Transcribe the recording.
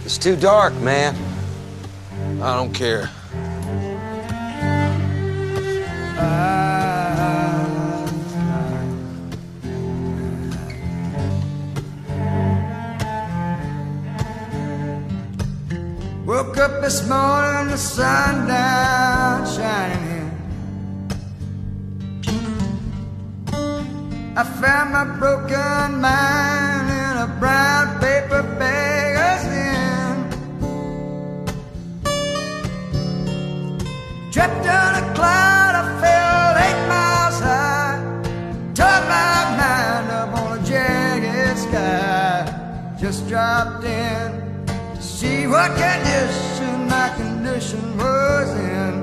It's too dark, man. I don't care. Woke up this morning, the sun down shining in. I found my broken mind in a brown paper bag of sin. Trapped on a cloud, I fell 8 miles high. Turned my mind up on a jagged sky. Just dropped in to see what condition my condition was in.